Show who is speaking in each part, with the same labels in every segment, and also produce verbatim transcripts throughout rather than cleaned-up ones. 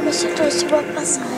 Speaker 1: Questo si può passare.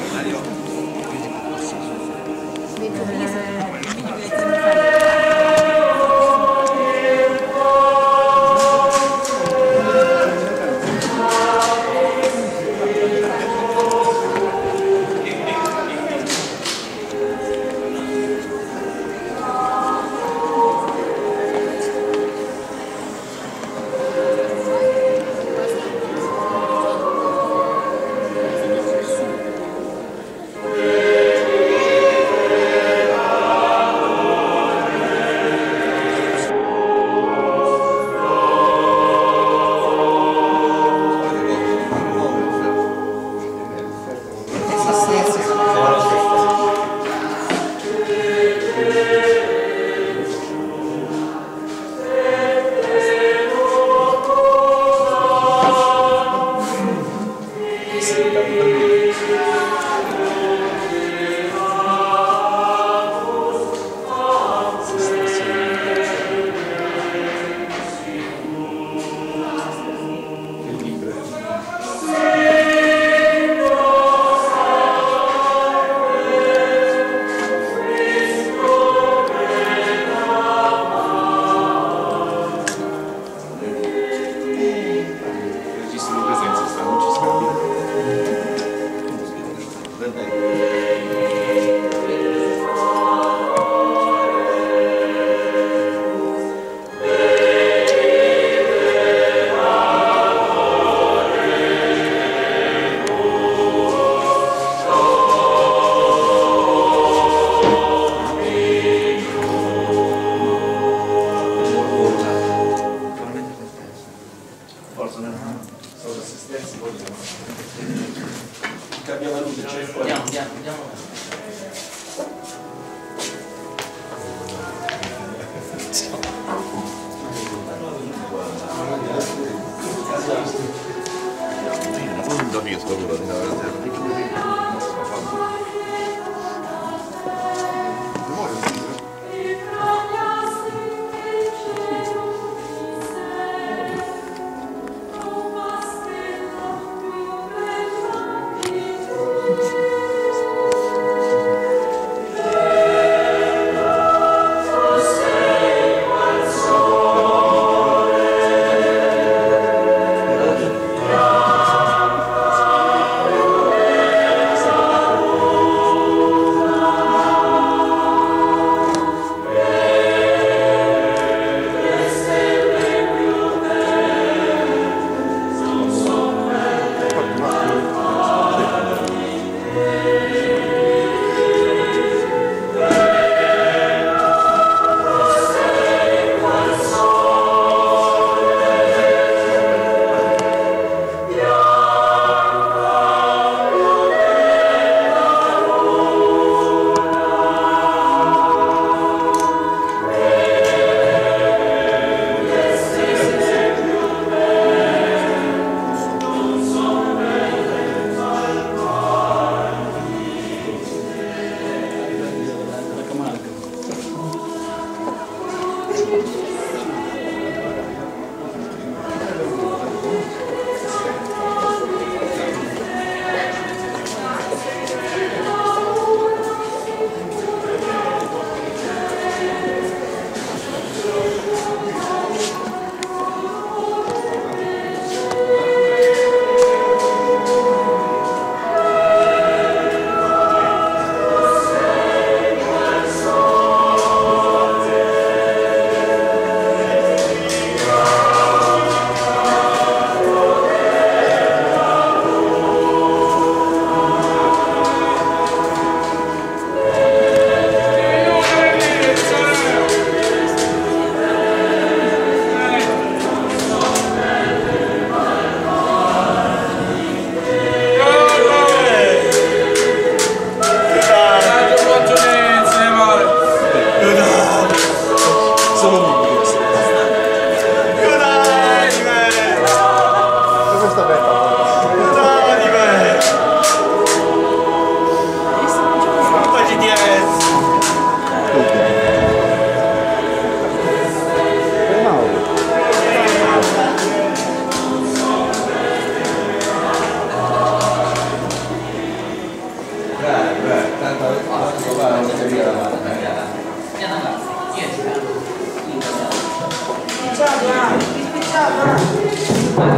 Speaker 2: Amen.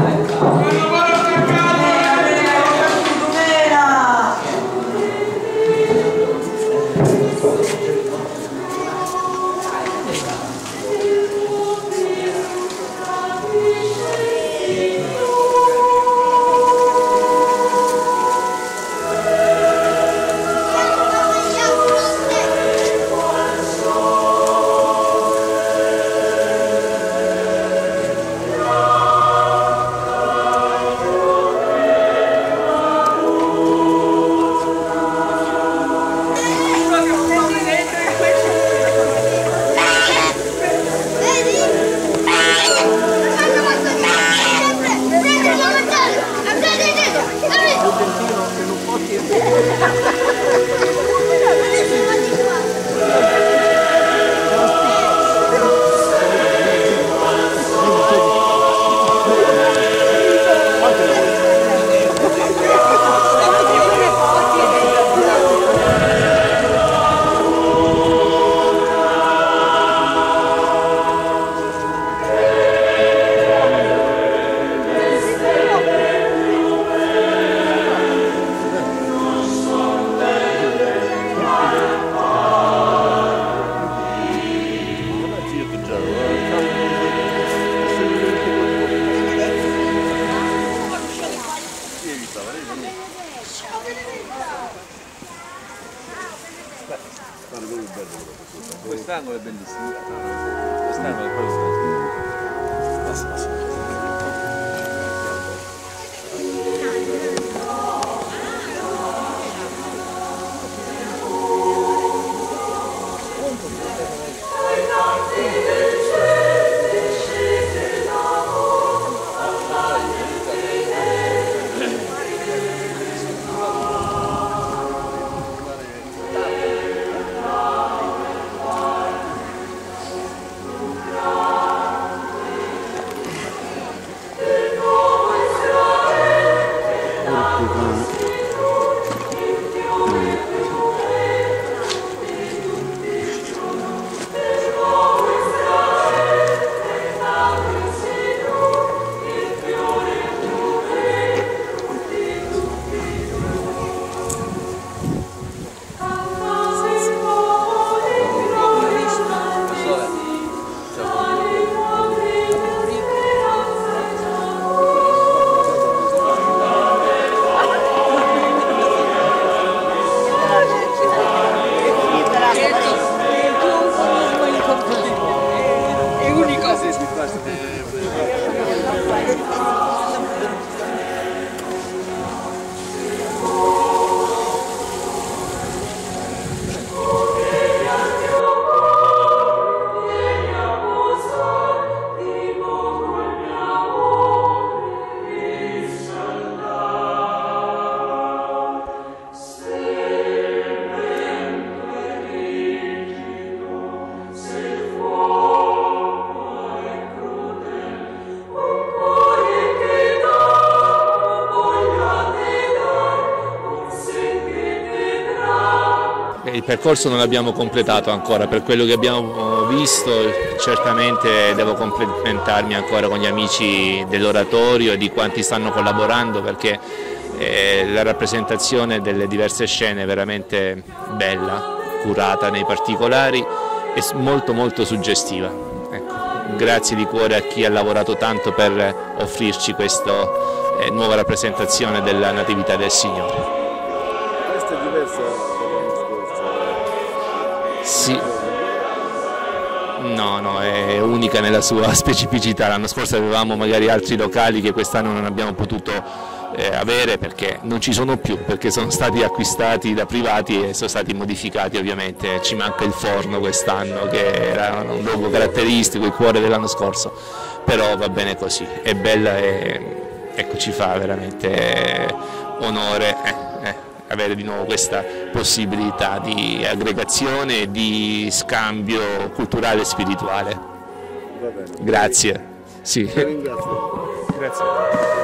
Speaker 1: Quest'angolo è bellissimo. Quest'angolo è quello. Passa, passa.
Speaker 2: Il percorso non l'abbiamo completato ancora, per quello che abbiamo visto certamente devo complimentarmi ancora con gli amici dell'oratorio e di quanti stanno collaborando, perché eh, la rappresentazione delle diverse scene è veramente bella, curata nei particolari e molto molto suggestiva. Ecco, grazie di cuore a chi ha lavorato tanto per offrirci questa eh, nuova rappresentazione della Natività del Signore.
Speaker 3: Questa è diversa?
Speaker 2: Sì, no, no, è unica nella sua specificità. L'anno scorso avevamo magari altri locali che quest'anno non abbiamo potuto eh, avere perché non ci sono più, perché sono stati acquistati da privati e sono stati modificati ovviamente. Ci manca il forno quest'anno che era un luogo caratteristico, il cuore dell'anno scorso, però va bene così, è bella e ecco, ci fa veramente onore. Eh, eh. avere di nuovo questa possibilità di aggregazione e di scambio culturale e spirituale.
Speaker 3: Va bene.
Speaker 2: Grazie. Sì.
Speaker 3: Ti ringrazio.
Speaker 2: Grazie.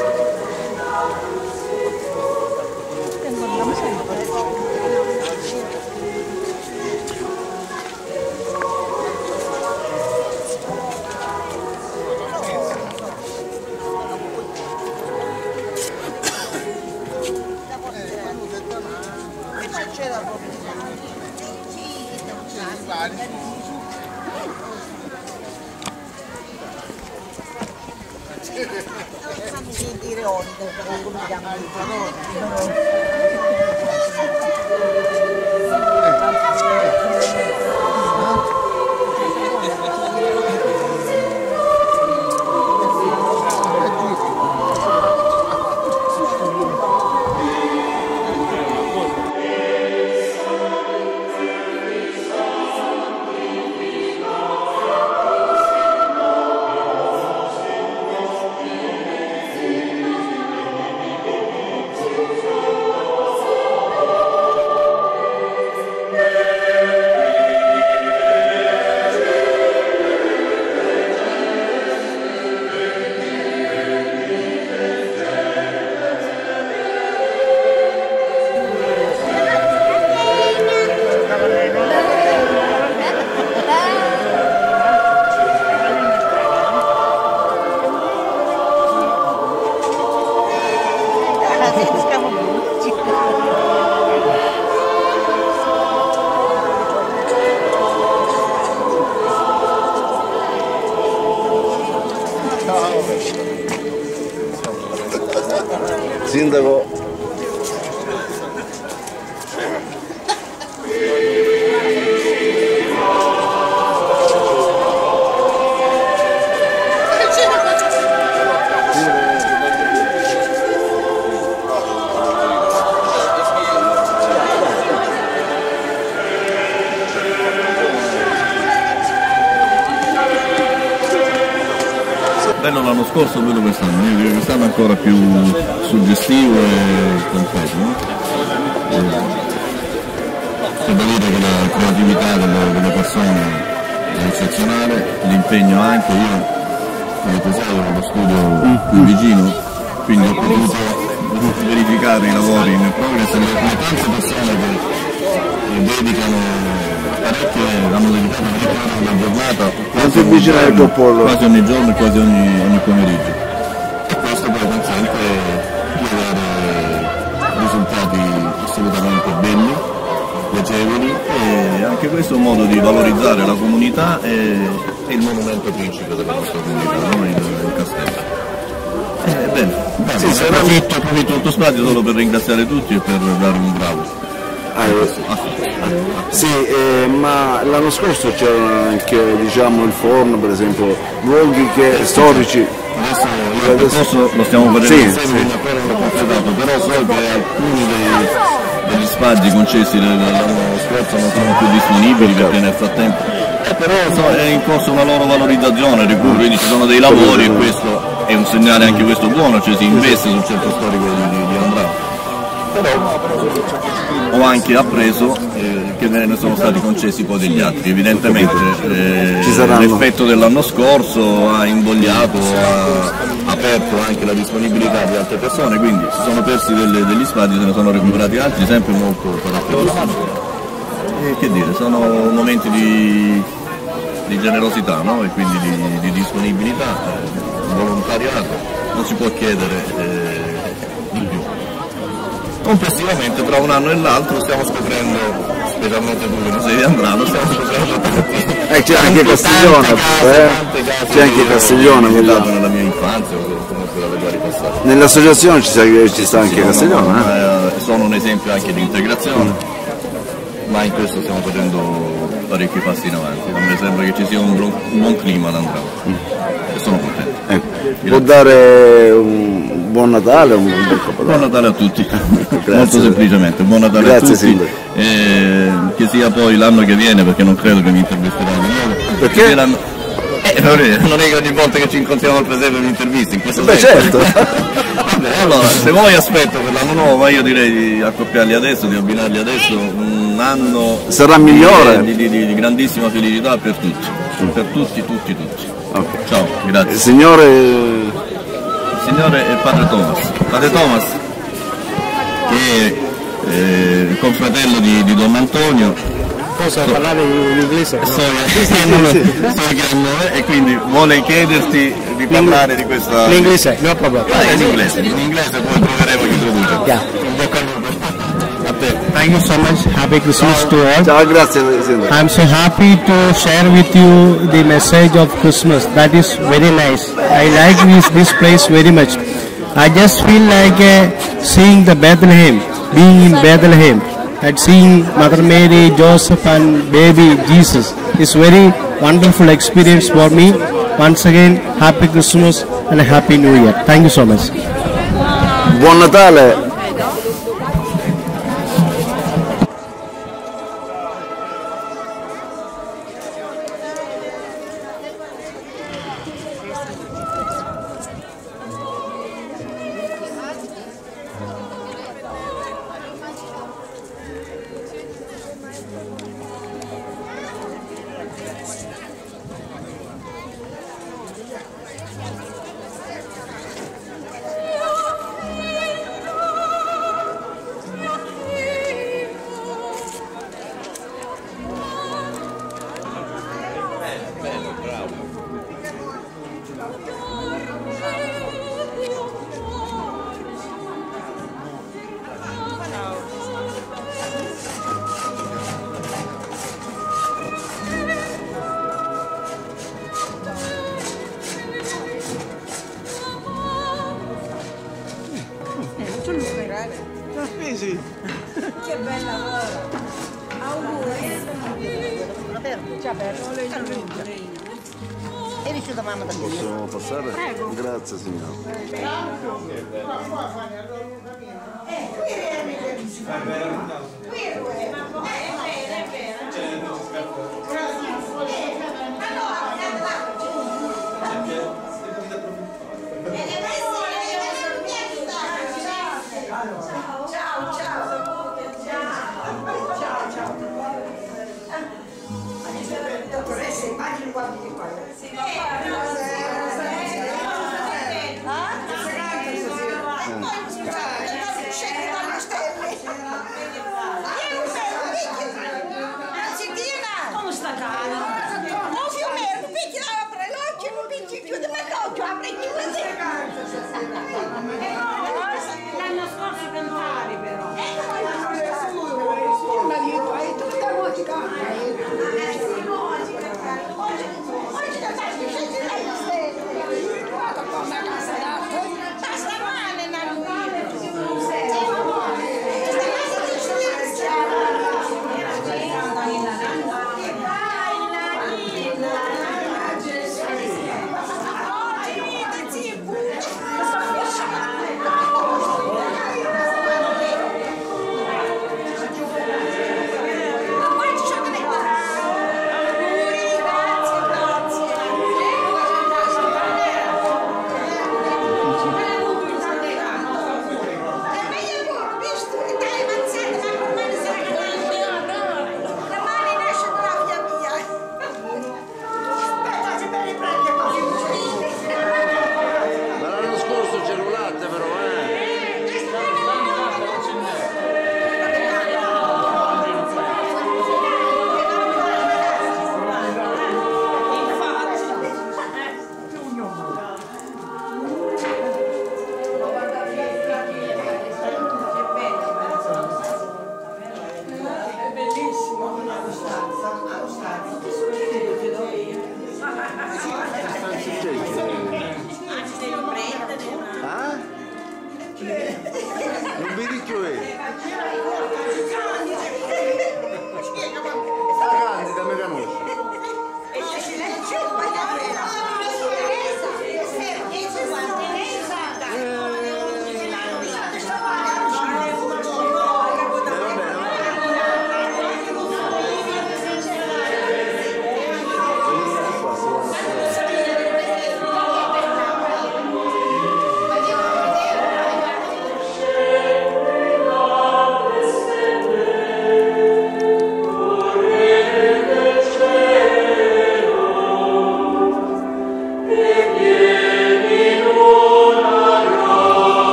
Speaker 3: Sindaco.
Speaker 4: Bello l'anno scorso, bello quest'anno, io direi quest'anno è ancora più suggestivo e completo, no? C'è da dire che la creatività delle, delle persone è eccezionale, l'impegno anche, io come tesoro ho lo studio più vicino, quindi ho potuto verificare i lavori nel progress, le, le tante persone che dedicano parecchie, hanno dedicato parecchie ore alla giornata,
Speaker 3: Quanto è vicino al popolo?
Speaker 4: quasi ogni giorno e quasi ogni, ogni pomeriggio. E questo poi consente di avere risultati assolutamente belli, piacevoli, e anche questo è un modo di valorizzare la comunità e, e il monumento principe della nostra comunità, no? il, il castello. Eh, bene, bene. Sì, approfitto, approfitto tutto spazio solo per ringraziare tutti e per dare un bravo.
Speaker 3: Ah, sì, eh, ma l'anno scorso c'erano anche, diciamo, il forno, per esempio, luoghi che, storici.
Speaker 4: Adesso il percorso lo stiamo vedendo
Speaker 3: sì,
Speaker 4: insieme,
Speaker 3: sì.
Speaker 4: non ancora l'ho completato, però so che alcuni dei, degli spazi concessi l'anno scorso non sono più disponibili perché nel frattempo eh, però so, è in corso una loro valorizzazione, recupero, quindi ci sono dei lavori e questo è un segnale anche questo buono, cioè si investe sul centro storico di, di, di Andrano. Però ho anche appreso eh, che ne sono stati concessi poi degli altri, evidentemente eh, l'effetto dell'anno scorso ha invogliato, ha aperto anche la disponibilità di altre persone, quindi si sono persi delle, degli spazi, se ne sono recuperati altri, sempre molto coraggiosi. E che dire, sono momenti di, di generosità, no? E quindi di, di disponibilità, eh, volontariato, non si può chiedere eh, di più. Complessivamente tra un anno e l'altro stiamo scoprendo, specialmente tu che non sei di Andrano, stiamo scoprendo tanti.
Speaker 3: Eh, c'è anche Castiglione, eh? C'è anche Castiglione,
Speaker 4: che ho
Speaker 3: quella...
Speaker 4: dato nella mia infanzia, o comunque dalle varie passate.
Speaker 3: Nell'associazione ci sta, ci sta anche Castiglione,
Speaker 4: no,
Speaker 3: eh?
Speaker 4: no, eh, sono un esempio anche di integrazione, mm. ma in questo stiamo facendo parecchi passi in avanti, a me sembra che ci sia un buon, un buon clima ad Andrano, mm. e sono contento.
Speaker 3: Ecco. Può dare un buon Natale o un buon Capodanno?
Speaker 4: Buon Natale a tutti, molto semplicemente, buon Natale
Speaker 3: Grazie,
Speaker 4: a tutti, eh, che sia poi l'anno che viene, perché non credo che mi intervisteranno di nuovo.
Speaker 3: Perché?
Speaker 4: Eh, non è che ogni volta che ci incontriamo al presepe mi intervisti, in questo
Speaker 3: Beh,
Speaker 4: senso.
Speaker 3: certo.
Speaker 4: Vabbè, allora, se vuoi aspetto per l'anno nuovo, ma io direi di accoppiarli adesso, di abbinarli adesso, un anno
Speaker 3: sarà migliore
Speaker 4: di, di, di, di grandissima felicità per tutti, mm. per tutti, tutti, tutti.
Speaker 3: Okay.
Speaker 4: Ciao, grazie.
Speaker 3: Il signore...
Speaker 4: Il signore è Padre Thomas. Padre Thomas, che è eh, il confratello di, di Don Antonio.
Speaker 5: Posso so, parlare in inglese?
Speaker 4: No? So, sì, sì, non lo, so che hanno, eh, e quindi vuole chiederti di parlare di questa...
Speaker 5: In inglese, no problem.
Speaker 4: Ah, in inglese, in inglese poi proveremo chi traduce.
Speaker 5: Yeah.
Speaker 4: A te. Thank
Speaker 5: Thank you so much. Happy Christmas to all.
Speaker 3: Ciao, grazie Presidente.
Speaker 5: I'm so happy to share with you the message of Christmas. That is very nice. I like this, this place very much. I just feel like uh, seeing the Bethlehem, being in Bethlehem, and seeing Mother Mary, Joseph and baby Jesus. It's very wonderful experience for me. Once again, Happy Christmas and a Happy New Year. Thank you so much.
Speaker 3: Buon Natale.
Speaker 6: Che bella lavoro. Auguri. Ciao è riuscita mamma da qui?
Speaker 3: Possiamo passare? Prego. Grazie signora.
Speaker 6: Come sta cara? Non fiume, non picchi, apre l'occhio, non picchi, chiude l'occhio, apre e chiude. L'anno scorso cantavi però. Ma io hai tutta musica. Oggi da parte di gente lei stai. Guarda come a casa d'altro. Sta male Non vedi che è? Candida mi conosce.
Speaker 7: Thank you.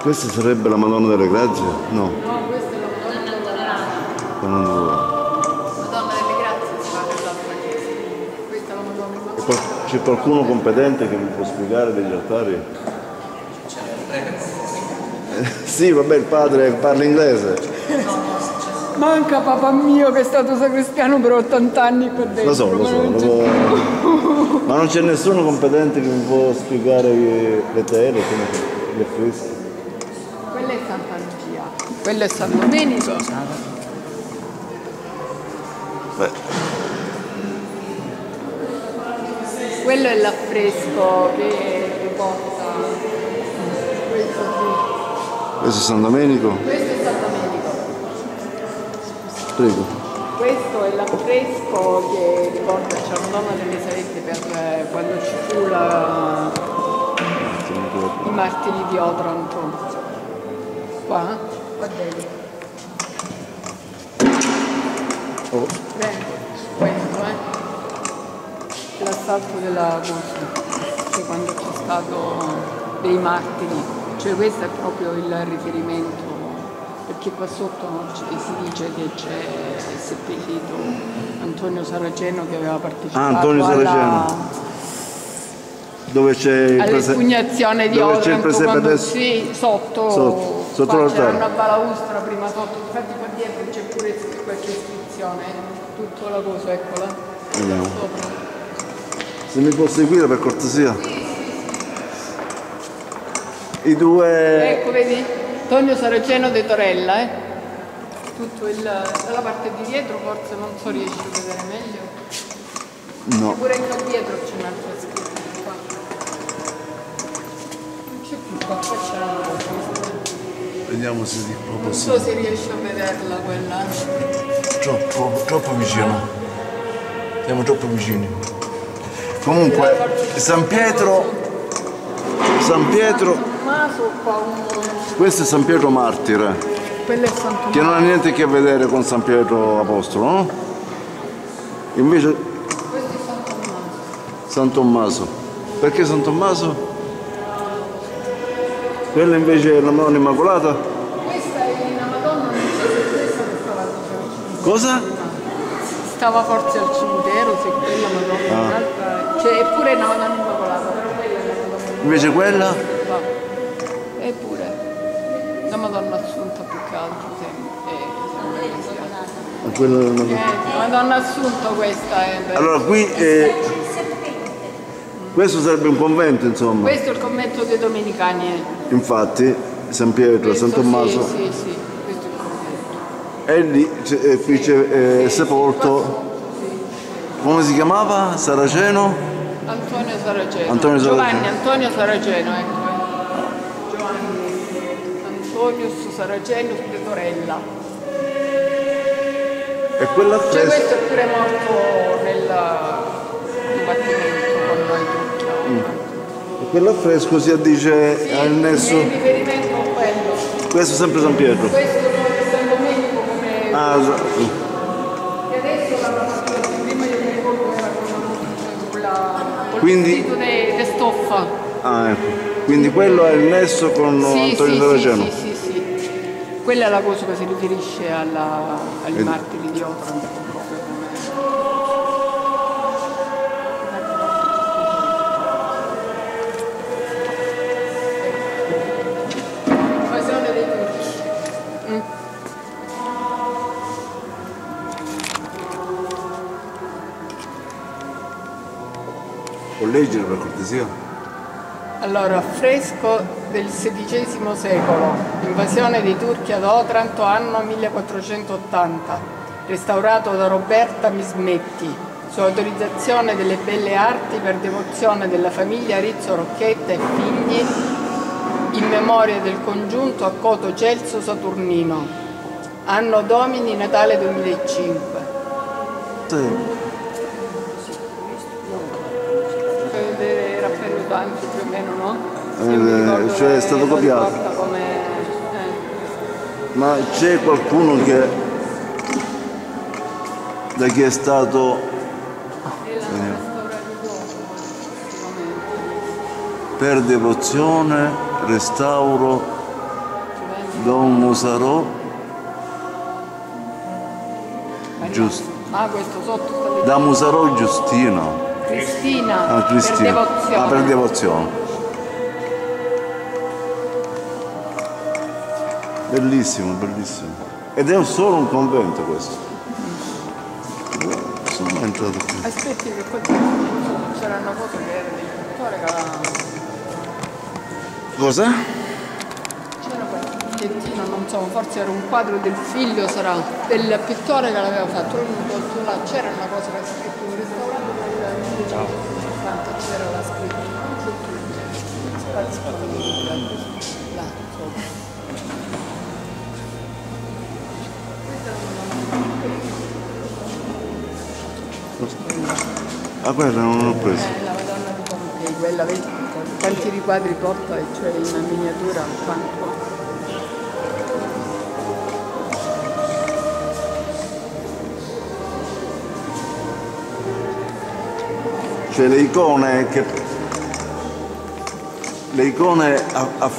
Speaker 3: Questa sarebbe la Madonna delle Grazie? No.
Speaker 7: No, questa è la Madonna della
Speaker 3: La Madonna.
Speaker 7: Madonna delle Grazie si fa nell'altra chiesa. Questa è la Madonna
Speaker 3: E
Speaker 7: della
Speaker 3: qual- C'è qualcuno competente che mi può spiegare degli altari? Eh, sì, vabbè, il padre parla inglese.
Speaker 7: Manca papà mio che è stato sacristiano per ottanta anni per dentro.
Speaker 3: Lo so, lo so, lo so. Ma non c'è nessuno competente che mi può spiegare le tele, come gli affreschi?
Speaker 7: Quella è Santa Lucia. Quello è San Domenico.
Speaker 3: Beh,
Speaker 7: Quello è l'affresco che riporta. Questo sì.
Speaker 3: questo è San Domenico?
Speaker 7: Questo è San Domenico.
Speaker 3: Prego.
Speaker 7: Questo è l'affresco che ricorda Giordano delle Salette per eh, quando ci fu la... i martiri di Otranto. Qua? Qua dentro.
Speaker 3: Oh.
Speaker 7: Prego, questo eh. L'assalto della cosa, che quando c'è stato dei martiri, cioè questo è proprio il riferimento, perché qua sotto ci- si dice che c'è seppellito Antonio Saraceno che aveva partecipato
Speaker 3: Ah, Antonio Saraceno.
Speaker 7: alla
Speaker 3: Dove c'è il prese-
Speaker 7: all'espugnazione di
Speaker 3: dove c'è il
Speaker 7: Otranto,
Speaker 3: presepe
Speaker 7: quando
Speaker 3: adesso?
Speaker 7: sì, sotto,
Speaker 3: Sotto, sotto
Speaker 7: qua
Speaker 3: l'altare.
Speaker 7: c'era una balaustra prima sotto, infatti qua dietro c'è pure qualche iscrizione, tutto la cosa, eccola.
Speaker 3: Vediamo.
Speaker 7: Sopra.
Speaker 3: Se mi può seguire per cortesia. I due...
Speaker 7: Ecco, vedi? Antonio Saraceno de Torella, eh? Tutto il, dalla parte di dietro forse non so riesci a vedere meglio.
Speaker 3: No.
Speaker 7: Pure qua dietro c'è un'altra scritta qua. Non c'è più qua, qua c'è una cosa.
Speaker 3: Vediamo se di
Speaker 7: Non
Speaker 3: possibile.
Speaker 7: so se riesci a vederla quella.
Speaker 3: Troppo, troppo vicino. Siamo troppo vicini. Comunque, San Pietro, San Pietro,
Speaker 7: Maso qua un...
Speaker 3: questo è San Pietro Martire,
Speaker 7: Quello è Santo
Speaker 3: che non ha niente a che vedere con San Pietro Apostolo, no? Invece
Speaker 7: Questo è Santo Maso.
Speaker 3: San Tommaso. Perché San Tommaso? Quella invece è la Madonna Immacolata?
Speaker 7: Questa è una Madonna, non so se questa che stava al cimitero.
Speaker 3: Cosa?
Speaker 7: Stava forse al cimitero, se quella Madonna,
Speaker 3: Ah.
Speaker 7: un'altra... Cioè, è pure una Madonna Immacolata, però quella è la Madonna
Speaker 3: Invece quella?
Speaker 7: Immacolata. Eppure, la Madonna Assunta più che altro, sempre. Eh, sempre
Speaker 3: Quella è la
Speaker 7: cristiana.
Speaker 3: Madonna.
Speaker 7: Eh, Madonna Assunta questa è. per-
Speaker 3: Allora qui eh, questo sarebbe un convento, insomma.
Speaker 7: Questo è il convento dei Domenicani. eh.
Speaker 3: Infatti San Pietro,
Speaker 7: Questo
Speaker 3: San Tommaso.
Speaker 7: Sì, sì, sì, questo è il convento.
Speaker 3: E lì c'è- eh, qui c'è eh, sepolto, come si chiamava? Saraceno?
Speaker 7: Antonio Saraceno.
Speaker 3: Antonio Saraceno.
Speaker 7: Giovanni Antonio Saraceno, ecco. eh. Giovanni Antonius Saraceno de Torella.
Speaker 3: E quella
Speaker 7: Cioè
Speaker 3: fresca,
Speaker 7: questo è pure morto nel combattimento con noi tutti.
Speaker 3: e quell'affresco si addice
Speaker 7: Sì,
Speaker 3: al nesso.
Speaker 7: è riferimento a quello.
Speaker 3: Questo è sempre San Pietro.
Speaker 7: Questo è San Domenico come...
Speaker 3: Ah, sa-
Speaker 7: E adesso l'hanno fatto, prima io mi ricordo che era con quella... col
Speaker 3: Quindi-
Speaker 7: vestito di di stoffa.
Speaker 3: ah, ecco. Quindi quello è il nesso con
Speaker 7: Sì,
Speaker 3: Antonio
Speaker 7: sì,
Speaker 3: Saraceno.
Speaker 7: sì, sì, sì, sì. Quella è la cosa che si riferisce alla, agli
Speaker 3: Ed-
Speaker 7: martiri di Otranto proprio come... Invasione dei turchi. Mm.
Speaker 3: Può leggere per cortesia?
Speaker 7: Allora, affresco del sedicesimo secolo, invasione dei turchi ad Otranto, anno millequattrocentottanta, restaurato da Roberta Mismetti, su autorizzazione delle belle arti per devozione della famiglia Rizzo Rocchetta e figli, in memoria del congiunto a Coto Celso Saturnino, anno domini Natale duemilacinque.
Speaker 3: Sì.
Speaker 7: Era appenuto anche più o meno, no?
Speaker 3: Eh,
Speaker 7: Io mi ricordo
Speaker 3: cioè è
Speaker 7: che
Speaker 3: stato
Speaker 7: lo
Speaker 3: copiato.
Speaker 7: riporta come... eh.
Speaker 3: Ma c'è qualcuno che da chi è stato
Speaker 7: E l'hanno restaurato dopo, effettivamente.
Speaker 3: per devozione, restauro Don Musarò. Giusto.
Speaker 7: Ah, questo sotto sta
Speaker 3: Da Musarò Giustino.
Speaker 7: Cristina,
Speaker 3: Ah, Cristina.
Speaker 7: per devozione.
Speaker 3: Ah, per devozione. Bellissimo, bellissimo. Ed è solo un convento questo. Sono mai entrato qui.
Speaker 7: Aspetti che poi c'era una cosa che era del pittore che aveva...
Speaker 3: Cosa?
Speaker 7: C'era quel bigliettino, non so, forse era un quadro del figlio, sarà, del pittore che l'aveva fatto. Lui mi portò là, c'era una cosa che ha scritto un restaurante del millecinquecento, c'era la scrittura, non so più, spazio là, sopra.
Speaker 3: Ah, quella non l'ho presa.
Speaker 7: Eh, la Madonna di Pompei, quella vedi quanti riquadri porta, cioè in una miniatura quanto.
Speaker 3: Cioè le icone che... Le icone a... a...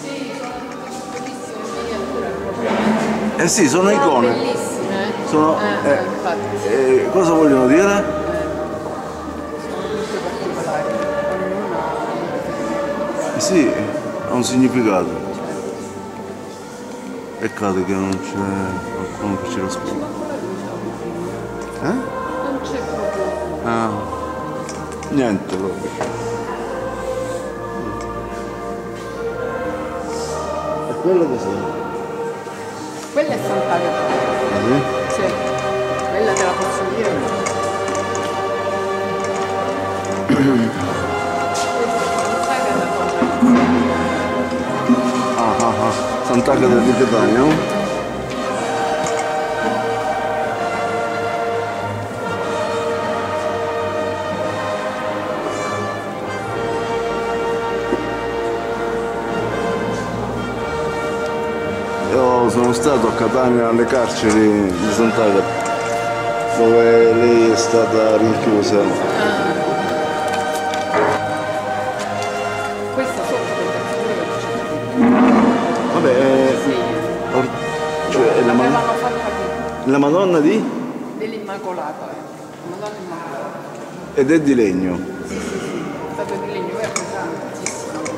Speaker 3: Eh sì, sono
Speaker 7: Sono
Speaker 3: icone.
Speaker 7: bellissime, eh?
Speaker 3: Sono...
Speaker 7: Eh,
Speaker 3: eh,
Speaker 7: infatti,
Speaker 3: eh, cosa vogliono dire?
Speaker 7: sono tutte particolari, ognuna ha
Speaker 3: Eh sì, ha un significato. Peccato che non c'è qualcuno che ce lo spiega. Eh?
Speaker 7: non c'è proprio.
Speaker 3: Ah, niente proprio. E quello cos'è?
Speaker 7: Quella è Sant'Agata.
Speaker 3: Ah, sì?
Speaker 7: Sì, quella te la posso dire.
Speaker 3: Ah, ah, ah. Sant'Agata di Catania? Io sono stato a Catania alle carceri di Sant'Agata, dove lei è stata rinchiusa.
Speaker 7: Questa sotto questa figura che c'è.
Speaker 3: Vabbè, eh,
Speaker 7: Sì,
Speaker 3: or- cioè è la, ma-
Speaker 7: l'avevano fatta qui,
Speaker 3: la Madonna di?
Speaker 7: dell'Immacolata, eh. Madonna Immacolata.
Speaker 3: Ed è di legno.
Speaker 7: Sì, sì, sì, è stato di legno, è pesantissimo.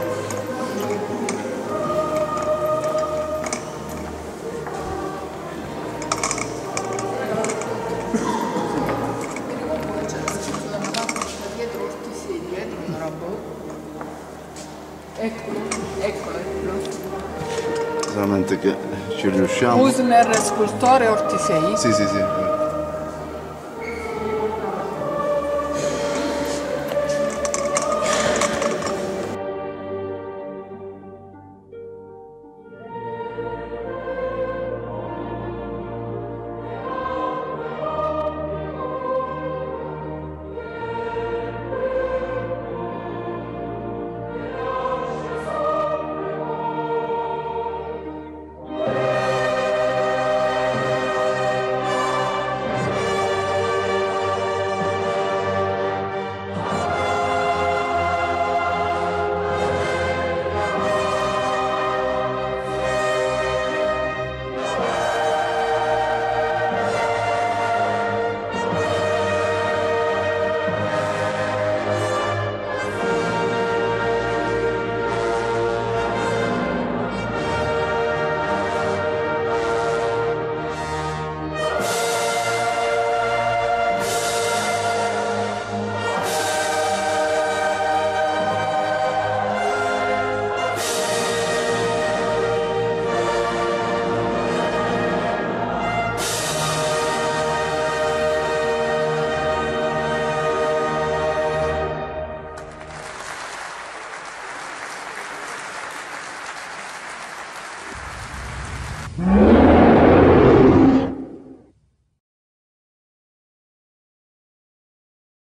Speaker 7: Eccolo, eccolo, eccolo.
Speaker 3: Solamente che ci riusciamo.
Speaker 7: Musner, scultore Ortisei.
Speaker 3: Sì, sì, sì.
Speaker 8: Mm-hmm.